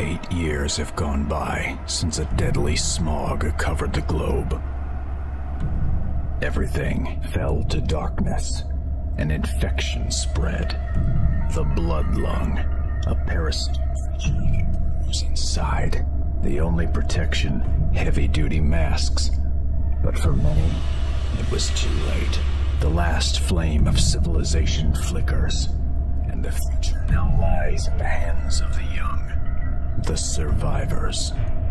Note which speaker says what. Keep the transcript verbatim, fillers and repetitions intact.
Speaker 1: Eight years have gone by since a deadly smog covered the globe. Everything fell to darkness. An infection spread. The blood lung, a parasitic creature, was inside. The only protection, heavy-duty masks. But for many, it was too late. The last flame of civilization flickers, and the future now lies in the hands of the young. The survivors.